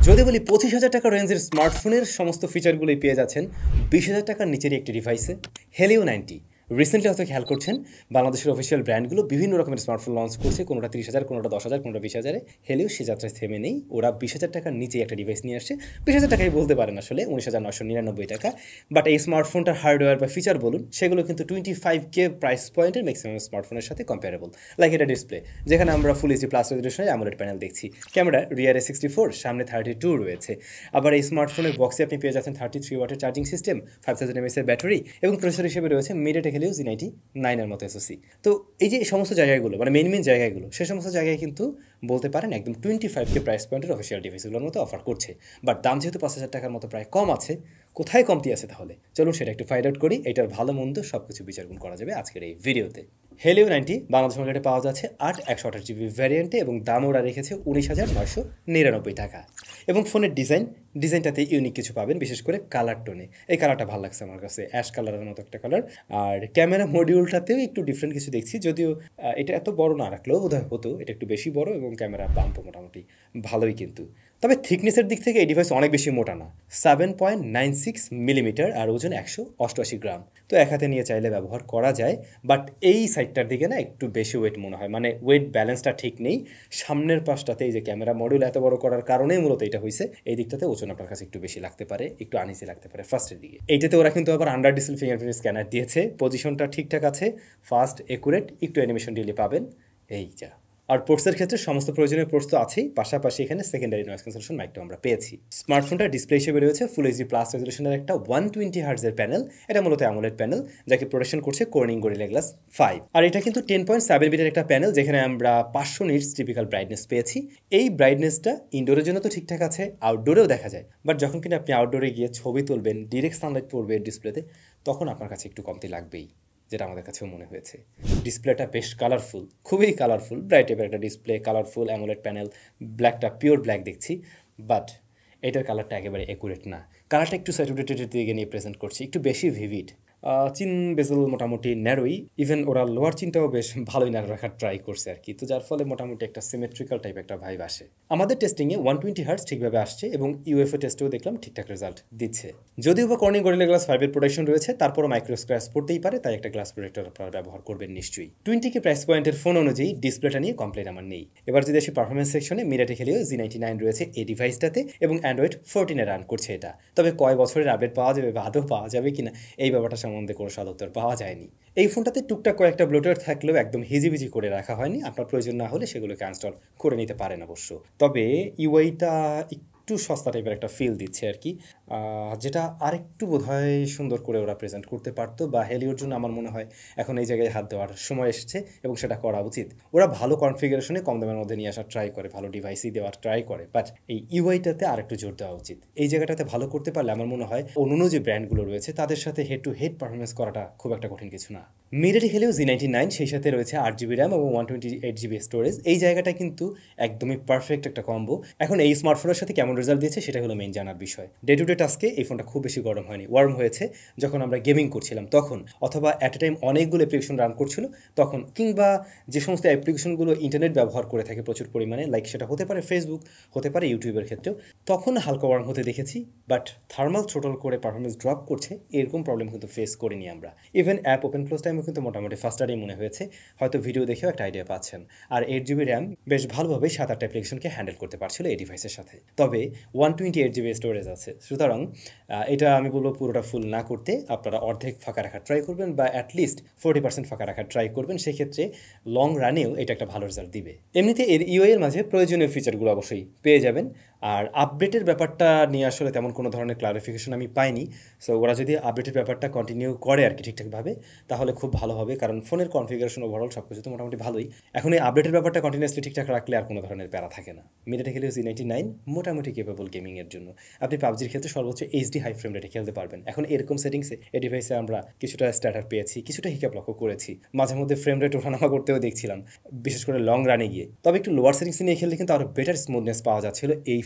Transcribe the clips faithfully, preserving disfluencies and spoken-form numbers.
যদি বলি পঁচিশ হাজার টাকা রেঞ্জের স্মার্টফোনের সমস্ত ফিচারগুলোই পেয়ে যাচ্ছেন বিশ হাজার টাকার নিচের একটি ডিভাইসে। হেলিও নাইনটি রিসেন্টলি হয়তো খেয়াল করছেন বাংলাদেশের অফিসিয়াল ব্র্যান্ডগুলো বিভিন্ন রকমের স্মার্টফোন লঞ্চ করছে, কোনোটা তিরিশ হাজার, কোনোটা দশ হাজার, কোনোটা বিশ হাজারে। হেলিও সে যাত্রায় থেমে নেই, ওরা বিশ হাজার টাকার নিচে একটা ডিভাইস নিয়ে আসছে। বিশ হাজার টাকাই বলতে পারেন, আসলে উনিশ হাজার নশো নিরানব্বই টাকা। বাট এই স্মার্টফোনটার হার্ডওয়্যার বা ফিচার বলুন, সেগুলো কিন্তু টোয়েন্টি ফাইভ কে প্রাইস পয়েন্টের ম্যাক্সিমাম স্মার্টফোনের সাথে কম্পারেবল। লাইক এটা ডিসপ্লে, যেখানে আমরা ফুল এইচডি প্লাস রেজলিউশনের অ্যামোলেড প্যানেল দেখছি। ক্যামেরা রিয়ারে সিক্সটি ফোর, সামনে থার্টি টু রয়েছে। আবার এই স্মার্টফোনের বক্সে আপনি পেয়ে যাচ্ছেন থার্টি থ্রি ওয়াটের charging system, five thousand MS এর ব্যাটারি এবং প্রসেসর হিসেবে রয়েছে মিডিয়াটেক হেলিও জি নাইনটি নাইনের মতো এসওসি। তো এই যে সমস্ত জায়গাগুলো মানে মেন মেন জায়গাগুলো, সে সমস্ত জায়গায় কিন্তু বলতে পারেন একদম টোয়েন্টি ফাইভ কে প্রাইস পয়েন্টের অফিসিয়াল ডিভাইসগুলোর মতো অফার করছে। বাট দাম যেহেতু পাঁচ হাজার টাকার মতো প্রায় কম আছে, কোথায় কমতি আছে তাহলে চলুন সেটা একটু ফাইন্ড আউট করি। এটার ভালো মন্দ সব কিছু বিচারগুণ করা যাবে আজকের এই ভিডিওতে। হেলিও নাইনটি বাংলাদেশ মার্কেটে পাওয়া যাচ্ছে আট একশো আঠাশ জিবি ভ্যারিয়েন্টে এবং দাম ওরা রেখেছে উনিশ হাজার নয়শো নিরানব্বই টাকা। এবং ফোনের ডিজাইন ডিজাইনটাতে ইউনিক কিছু পাবেন, বিশেষ করে কালার টোনে। এই কালারটা ভালো লাগছে আমার কাছে, অ্যাশ কালারের মতো একটা কালার। আর ক্যামেরা মডিউলটাতেও একটু ডিফারেন্ট কিছু দেখছি, যদিও এটা এত বড় না রাখলেও বোধহয় হতো, এটা একটু বেশি বড় এবং ক্যামেরা বাম্পও মোটামুটি ভালোই। কিন্তু তবে থিকনেসের দিক থেকে এই ডিভাইস অনেক বেশি মোটা না, seven point nine six millimetre আর ওজন একশো অষ্টআশি গ্রাম। তো এক হাতে নিয়ে চাইলে ব্যবহার করা যায়। বাট এই সাইডটার দিকে না একটু বেশি ওয়েট মনে হয়, মানে ওয়েট ব্যালেন্সটা ঠিক নেই। সামনের পাশটাতে এই যে ক্যামেরা মডিউল এত বড় করার কারণেই মূলত এটা হয়েছে, এই দিকটাতে ওজন আপনার কাছে একটু বেশি লাগতে পারে, একটু আনইজি লাগতে পারে ফার্স্টের দিকে। এইটাতে ওরা কিন্তু আবার আন্ডার ডিসপ্লে ফিঙ্গারপ্রিন্ট স্ক্যানার দিয়েছে, পজিশনটা ঠিকঠাক আছে, ফাস্ট একুরেট, একটু অ্যানিমেশন ডিলে পাবেন। এই যা। আর পোর্টসের ক্ষেত্রে সমস্ত প্রয়োজনীয় পোর্টস তো আছেই, পাশাপাশি এখানে সেকেন্ডারি নয়েজ ক্যান্সেলেশন মাইকটাও আমরা পেয়েছি। স্মার্টফোনটার ডিসপ্লে হিসেবে রয়েছে ফুল এইচডি প্লাস রেজলিউশনের একটা ওয়ান টোয়েন্টি হার্টজের প্যানেল। এটা মূলত অ্যামোলেড প্যানেল, যাকে প্রোটেকশন করছে কর্নিং গরিলা গ্লাস ফাইভ। আর এটা কিন্তু টেন পয়েন্ট সেভেন বিটের একটা প্যানেল, যেখানে আমরা পাঁচশো নিটস টিপিক্যাল ব্রাইটনেস পেয়েছি। এই ব্রাইটনেসটা ইনডোরের জন্য তো ঠিকঠাক আছে, আউটডোরেও দেখা যায়। বাট যখন কিনা আপনি আউটডোরে গিয়ে ছবি তুলবেন, ডিরেক্ট সানলাইট পড়বে ডিসপ্লেতে, তখন আপনার কাছে একটু কমতি লাগবেই, যেটা আমাদের কাছেও মনে হয়েছে। ডিসপ্লেটা বেশ কালারফুল, খুবই কালারফুল, ব্রাইট টাইপের একটা ডিসপ্লে, কালারফুল অ্যামোলেড প্যানেল, ব্ল্যাকটা পিওর ব্ল্যাক দেখছি। বাট এটার কালারটা একেবারে একুরেট না, কালারটা একটু স্যাচুরেটেডের দিকে নিয়ে প্রেজেন্ট করছি, একটু বেশি ভিভিড। চিন বেজেল মোটামুটি ন্যারোই, ইভেন ওরা লোয়ার চিনটাও বেশ ভালোই ন্যারো রাখার ট্রাই করছে আর কি। তো যার ফলে মোটামুটি একটা সিমেট্রিক্যাল টাইপ একটা ভাইব আসে। আমাদের টেস্টিংয়ে ওয়ান টোয়েন্টি হার্টস ঠিকভাবে আসছে এবং ইউএফও টেস্টেও দেখলাম ঠিকঠাক রেজাল্ট দিচ্ছে। যদিও বা কর্নিং গরিলা গ্লাস ফাইভের প্রোটেকশন রয়েছে, তারপরও মাইক্রো স্ক্র্যাচ পড়তেই পারে, তাই একটা গ্লাস প্রোটেক্টর আপনারা ব্যবহার করবেন নিশ্চয়ই। টোয়েন্টি কে প্রাইস পয়েন্টের ফোন অনুযায়ী ডিসপ্লেটা নিয়ে কমপ্লেন আমার নেই। এবার যদি আসি পারফরমেন্স সেকশনে, MediaTek Helio G ninety nine রয়েছে এই ডিভাইসটাতে এবং অ্যান্ড্রয়েড ফোরটিনে রান করছে এটা। তবে কয় বছরের আপডেট পাওয়া যাবে বা আদৌ পাওয়া যাবে কিনা, এই ব্যাপারটা সম্বন্ধে কোনো সদুত্তর পাওয়া যায়নি। এই ফোনটাতে টুকটাক কয়েকটা ব্লোটওয়্যার থাকলেও একদম হিজিবিজি করে রাখা হয়নি, আপনার প্রয়োজন না হলে সেগুলোকে ইনস্টল করে নিতে পারেন অবশ্য। তবে ইউআইটা একটু সস্তা টাইপের একটা ফিল দিচ্ছে আর কি, যেটা আরেকটু বোধহয় সুন্দর করে ওরা প্রেজেন্ট করতে পারতো, বা হেলিওর জন্য আমার মনে হয় এখন এই জায়গায় হাত দেওয়ার সময় এসেছে এবং সেটা করা উচিত। ওরা ভালো কনফিগারেশনে কম দামের মধ্যে নিয়ে আসার ট্রাই করে, ভালো ডিভাইসই দেওয়ার ট্রাই করে, বাট এই ইউআইটাতে আরেকটু জোর দেওয়া উচিত। এই জায়গাটাতে ভালো করতে পারলে আমার মনে হয় অন্য যে ব্র্যান্ডগুলো রয়েছে তাদের সাথে হেড টু হেড পারফরমেন্স করাটা খুব একটা কঠিন কিছু না। MediaTek Helio G ninety nine, সেই সাথে রয়েছে আট জিবি র্যাম এবং one twenty eight GB storage. এই জায়গাটা কিন্তু একদমই পারফেক্ট একটা কম্বো। এখন এই স্মার্টফোনের সাথে কেমন রেজাল্ট দিয়েছে সেটা হলো মেইন জানার বিষয়। ডে টু ডে টাস্কে এই ফোনটা খুব বেশি গরম হয়নি, ওয়ার্ম হয়েছে যখন আমরা গেমিং করছিলাম তখন, অথবা অ্যাট এ টাইম অনেকগুলো অ্যাপ্লিকেশন রান করছিল তখন, কিংবা যে সমস্ত অ্যাপ্লিকেশনগুলো ইন্টারনেট ব্যবহার করে থাকে প্রচুর পরিমাণে, লাইক সেটা হতে পারে ফেসবুক, হতে পারে ইউটিউবের ক্ষেত্রেও, তখন হালকা ওয়ার্ম হতে দেখেছি। বাট থার্মাল থ্রোটল করে পারফরমেন্স ড্রপ করছে এরকম প্রবলেম কিন্তু ফেস করিনি আমরা। ইভেন অ্যাপ ওপেন ক্লোজ টাইমও কিন্তু মোটামুটি ফাস্টারই মনে হয়েছে, হয়তো ভিডিও দেখেও একটা আইডিয়া পাচ্ছেন। আর এইট জিবি র্যাম বেশ ভালোভাবে সাত আটটা অ্যাপ্লিকেশনকে হ্যান্ডেল করতে পারছিল এই ডিভাইসের সাথে। তবে one twenty eight GB storage আছে, সুতরাং এটা আমি বলবো পুরোটা ফুল না করতে আপনারা অর্ধেক ফাঁকা রাখার ট্রাই করবেন, বা অ্যাটলিস্ট ফোর্টি পার্সেন্ট ফাঁকা রাখার ট্রাই করবেন, সেক্ষেত্রে লং রানেও এটা একটা ভালো রেজাল্ট দিবে। এমনিতে এর ইউআই এর মাঝে প্রয়োজনীয় ফিচারগুলো অবশ্যই পেয়ে যাবেন। আর আপডেটের ব্যাপারটা নিয়ে আসলে তেমন কোনো ধরনের ক্লারিফিকেশন আমি পাইনি। সো ওরা যদি আপডেটের ব্যাপারটা কন্টিনিউ করে আর কি ঠিকঠাকভাবে, তাহলে খুব ভালো হবে, কারণ ফোনের কনফিগারেশন ওভারঅল সব কিছু তো মোটামুটি ভালোই। এখন এই আপডেটের ব্যাপারটা কন্টিনিউসলি ঠিকঠাক রাখলে আর কোনো ধরনের প্যারা থাকে না। MediaTek Helio G ninety nine মোটামুটি কেপেবল গেমিংয়ের জন্য। আপনি পাবজির ক্ষেত্রে সর্বোচ্চ এইচডি হাই ফ্রেম রেটে খেলতে পারবেন। এখন এরকম সেটিংসে এই ডিভাইসে আমরা কিছুটা স্ট্যাটার পেয়েছি, কিছুটা হিকাপ লক্ষ্য করেছি, মাঝে মধ্যে ফ্রেম রেট ওঠানামা করতেও দেখছিলাম, বিশেষ করে লং রানে গিয়ে। তবে একটু লোয়ার সেটিংসে নিয়ে খেললে কিন্তু আরও বেটার স্মুথনেস পাওয়া যাচ্ছিল এই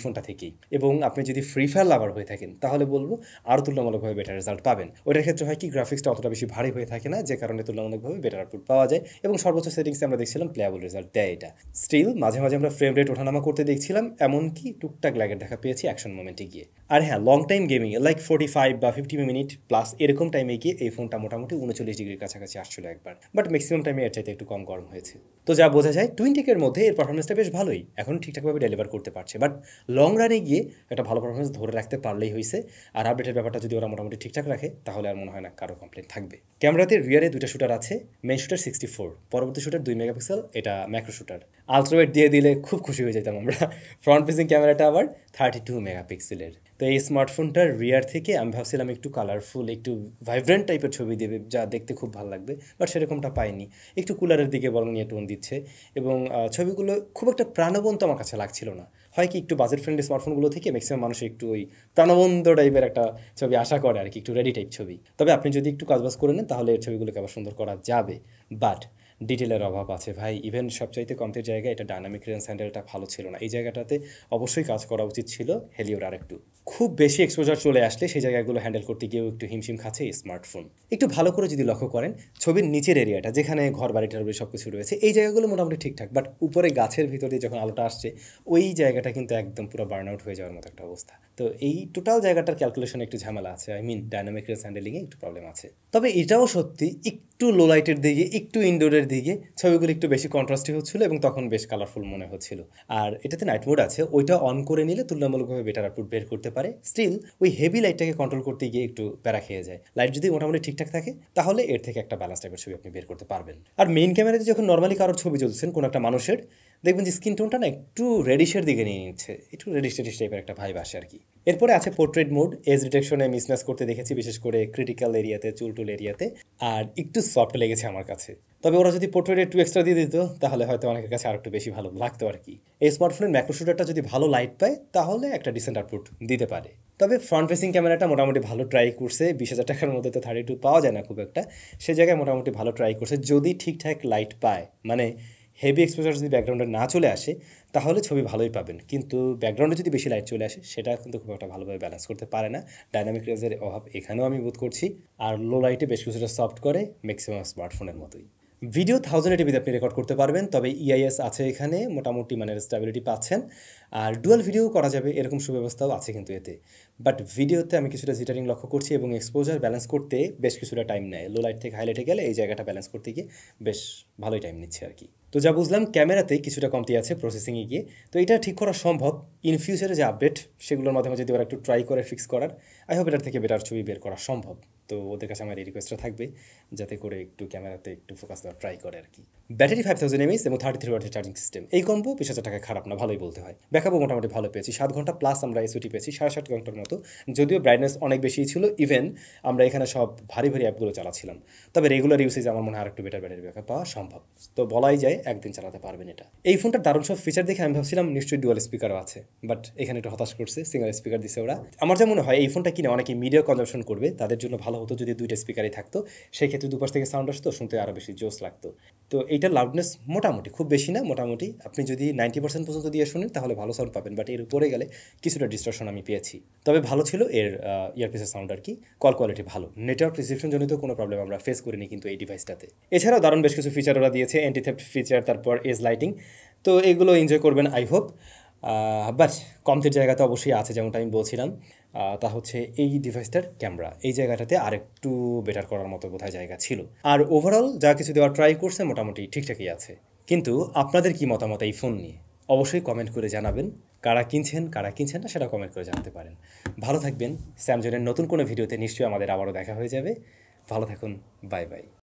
ফোনটা থেকেই। এবং আপনি যদি ফ্রি ফায়ার লাভার হয়ে থাকেন তাহলে বলবো আরও তুলনামূলকভাবে বেটার রেজাল্ট পাবেন। ওটার ক্ষেত্রে হয় কি গ্রাফিক্সটা অতটা বেশি ভারী হয়ে থাকে না, যে কারণে তুলনামূলকভাবে বেটার আউটপুট পাওয়া যায় এবং সর্বোচ্চ সেটিংসে আমরা দেখছিলাম প্লেয়াবল রেজাল্ট দেয় এটা। স্টিল মাঝে মাঝে আমরা ফ্রেম রেট ওঠানামা করতে দেখছিলাম, এমনকি টুকটাক লাগের দেখা পেয়েছি অ্যাকশন মোমেন্টে গিয়ে। আর হ্যাঁ, long time gaming like forty five বা ফিফটি মিনিট প্লাস এরকম টাইমে গিয়ে এই ফোনটা মোটামুটি উনচল্লিশ ডিগ্রির কাছাকাছি আসছিল একবার, বাট ম্যাক্সিমাম টাইমে এর চাইতে একটু কম গরম হয়েছে। তো যা বোঝা যায় টুইন টেকের মধ্যে এর পারফরমেন্সটা বেশ ভালোই, এখন ঠিকঠাকভাবে ডেলিভার করতে পারছে, বাট লং রানে গিয়ে একটা ভালো পারফরমেন্স ধরে রাখতে পারলেই হয়েছে। আর আপডেটের ব্যাপারটা যদি ওরা মোটামুটি ঠিকঠাক রাখে তাহলে আর মনে হয় না কারো কমপ্লেন থাকবে। ক্যামেরাতে রিয়ারে দুইটা শুটার আছে, মেন শুটার সিক্সটি ফোর, পরবর্তী শুটার দুই মেগাপিক্সেল, এটা ম্যাক্রো শুটার। আলট্রাওয়েড দিয়ে দিলে খুব খুশি হয়ে যেতাম আমরা। ফ্রন্ট ফেসিং ক্যামেরাটা আবার থার্টি টু মেগাপিক্সেলের। তো এই স্মার্টফোনটার রিয়ার থেকে আমি ভাবছিলাম একটু কালারফুল, একটু ভাইব্রেন্ট টাইপের ছবি দেবে, যা দেখতে খুব ভালো লাগবে, বাট সেরকমটা পাইনি। একটু কুলারের দিকে বরং নিয়ে টোন দিচ্ছে এবং ছবিগুলো খুব একটা প্রাণবন্ত আমার কাছে লাগছিল না। হয় কি একটু বাজেট ফ্রেন্ডলি স্মার্টফোনগুলো থেকে ম্যাক্সিমাম মানুষ একটু ওই প্রাণবন্ত টাইপের একটা ছবি আশা করে আর কি, একটু রেডি টাইপ ছবি। তবে আপনি যদি একটু কাজবাজ করে নেন তাহলে এর ছবিগুলোকে আবার সুন্দর করা যাবে, বাট ডিটেলের অভাব আছে ভাই। ইভেন সবচাইতে কমতের জায়গায় এটা ডায়নামিক রেঞ্জ হ্যান্ডেলটা ভালো ছিল না, এই জায়গাটাতে অবশ্যই কাজ করা উচিত ছিল হেলিওর আর একটু। খুব বেশি এক্সপোজার চলে আসলে সেই জায়গাগুলো হ্যান্ডেল করতে গিয়েও একটু হিমশিম খাচ্ছে এই স্মার্টফোন। একটু ভালো করে যদি লক্ষ্য করেন ছবির নিচের এরিয়াটা যেখানে ঘর বাড়ি টাড়ি সব কিছু রয়েছে এই জায়গাগুলো মোটামুটি ঠিকঠাক, বাট উপরে গাছের ভিতর দিয়ে যখন আলোটা আসছে ওই জায়গাটা কিন্তু একদম পুরো বার্ন আউট হয়ে যাওয়ার মতো একটা অবস্থা। তো এই টোটাল জায়গাটার ক্যালকুলেশনে একটু ঝামেলা আছে, আই মিন ডায়নামিক রেঞ্জ হ্যান্ডেলিংয়ে একটু প্রবলেম আছে। তবে এটাও সত্যি একটু লো লাইটের দিকে, একটু ইনডোরের দিকে ছবিগুলো একটু বেশি কন্ট্রাস্টি হচ্ছিল এবং তখন বেশ কালারফুল মনে হচ্ছিল। আর এটাতে নাইট মোড আছে, ওইটা অন করে নিলে তুলনামূলকভাবে বেটার আউটপুট বের করতে পারে। স্টিল ওই হেভি লাইটটাকে কন্ট্রোল করতে গিয়ে একটু প্যারা খেয়ে যায়। লাইট যদি মোটামুটি ঠিকঠাক থাকে তাহলে এর থেকে একটা ব্যালেন্স টাইপের ছবি আপনি বের করতে পারবেন। আর মেইন ক্যামেরাতে যখন নর্মালি কারোর ছবি চলছেন কোনো একটা মানুষের, দেখবেন যে স্কিন টোনটা না একটু রেডিশের দিকে নিয়ে নিচ্ছে, একটু রেডিশ রেডিশ টাইপের একটা ভাইব আসে আর কি। এরপরে আছে পোর্ট্রেট মোড, এজ ডিটেকশনে মিসম্যাচ করতে দেখেছি বিশেষ করে ক্রিটিক্যাল এরিয়াতে, চুলটুল এরিয়াতে, আর একটু সফট লেগেছে আমার কাছে। তবে ওরা যদি পোর্ট্রেট একটু এক্সট্রা দিয়ে দিত তাহলে হয়তো অনেকের কাছে আর একটু বেশি ভালো লাগতো আর কি। এই স্মার্টফোনের ম্যাক্রো শুটারটা যদি ভালো লাইট পায় তাহলে একটা ডিসেন্ট আউটপুট দিতে পারে। তবে ফ্রন্ট ফেসিং ক্যামেরাটা মোটামুটি ভালো ট্রাই করছে, বিশ হাজার টাকার মধ্যে তো থার্টি টু পাওয়া যায় না খুব একটা, সে জায়গায় মোটামুটি ভালো ট্রাই করছে। যদি ঠিকঠাক লাইট পায়, মানে হেভি এক্সপোজার যদি ব্যাকগ্রাউন্ডে না চলে আসে তাহলে ছবি ভালোই পাবেন, কিন্তু ব্যাকগ্রাউন্ডে যদি বেশি লাইট চলে আসে সেটা কিন্তু খুব একটা ভালোভাবে ব্যালেন্স করতে পারে না। ডায়নামিক রেঞ্জের অভাব এখানেও আমি বোধ করছি, আর লো লাইটে বেশ কিছুটা সফট করে ম্যাক্সিমাম স্মার্টফোনের মতোই। ভিডিও থাউজেন্ড এটিভিতে আপনি রেকর্ড করতে পারবেন, তবে ইআইএস আছে এখানে, মোটামুটি মানে স্টেবিলিটি পাচ্ছেন, আর ডুয়াল ভিডিও করা যাবে এরকম সুব্যবস্থাও আছে কিন্তু এতে। বাট ভিডিওতে আমি কিছুটা জিটারিং লক্ষ্য করছি এবং এক্সপোজার ব্যালেন্স করতে বেশ কিছুটা টাইম নেয়। লো লাইট থেকে হাইলাইটে গেলে এই জায়গাটা ব্যালেন্স করতে গিয়ে বেশ ভালোই টাইম নিচ্ছে আর কি। তো যা বুঝলাম ক্যামেরাতে কিছুটা কমতি আছে প্রসেসিংয়ে গিয়ে, তো এটা ঠিক করা সম্ভব। ইন ফিউচারে যে আপডেট সেগুলোর মাধ্যমে যদি ওরা একটু ট্রাই করে ফিক্স করার, আই হোপ এটার থেকে বেটার ছবি বের করা সম্ভব। তো ওদের কাছে আমার এই রিকোয়েস্টটা থাকবে যাতে করে একটু ক্যামেরাতে একটু ফোকাস দেওয়ার ট্রাই করে আর কি। ব্যাটারি ফাইভ থাউজেন্ড এমএইচ এবং থার্টি থ্রি ওয়াটের চার্জিং সিস্টেম, এই কম্বো বিশ হাজার টাকায় খারাপ না, ভালোই বলতে হয়। ব্যাকআপও মোটামুটি ভালো পেয়েছি, সাত ঘন্টা প্লাস আমরা এসওটি পেয়েছি, সাড়ে সাত ঘন্টার মতো। যদিও ব্রাইটনেস অনেক বেশি ছিল, ইভেন আমরা এখানে সব ভারী ভারী অ্যাপগুলো চালাচ্ছিলাম। তবে রেগুলার ইউসেজ আমার মনে হয় আর একটু বেটার ব্যাটারি ব্যাকআপ পাওয়া সম্ভব, তো বলাই যায় একদিন চালাতে পারবেন এটা। এই ফোনটার দারুণ সব ফিচার দেখে আমি ভাবছিলাম নিশ্চয়ই ডুয়াল স্পিকারও আছে, বাট এখানে একটু হতাশ করছে, সিঙ্গেল স্পিকার দিছে ওরা। আমার যা মনে হয় এই ফোনটা কিনে অনেকে মিডিয়া কনজাম্পশন করবে, তাদের জন্য ভালো হতো যদি দুইটা স্পিকারই থাকতো, সেই ক্ষেত্রে দুপাশ থেকে সাউন্ড আসতো, শুনতে আরও বেশি জোস লাগতো। তো এইটার লাউডনেস মোটামুটি, খুব বেশি না, মোটামুটি। আপনি যদি নাইনটি পার্সেন্ট পর্যন্ত দিয়ে শুনেন তাহলে ভালো সাউন্ড পাবেন, বাট এর উপরে গেলে কিছুটা ডিস্টরশন আমি পেয়েছি। তবে ভালো ছিল এর ইয়ারপিসের সাউন্ড আর কি, কল কোয়ালিটি ভালো, নেটওয়ার্ক রিসিপশন জনিত কোনো প্রবলেম আমরা ফেস করিনি কিন্তু এই ডিভাইসটাতে। এছাড়াও দারুণ বেশ কিছু ফিচার ওরা দিয়েছে, অ্যান্টি থেফট ফিচার, তারপর এজ লাইটিং, তো এগুলো এনজয় করবেন আই হোপ। বাট কমতির জায়গা তো অবশ্যই আছে, যেমনটা আমি বলছিলাম, তা হচ্ছে এই ডিভাইসটার ক্যামেরা, এই জায়গাটাতে আরেকটু বেটার করার মতো বোধহয় জায়গা ছিল। আর ওভারঅল যা কিছু দেওয়ার ট্রাই করছে মোটামুটি ঠিকঠাকই আছে। কিন্তু আপনাদের কি মতামত এই ফোন নিয়ে অবশ্যই কমেন্ট করে জানাবেন। কারা কিনছেন কারা কিনছেন না সেটা কমেন্ট করে জানাতে পারেন। ভালো থাকবেন। স্যামজনের নতুন কোনো ভিডিওতে নিশ্চয়ই আমাদের আবারও দেখা হয়ে যাবে। ভালো থাকুন, বাই বাই।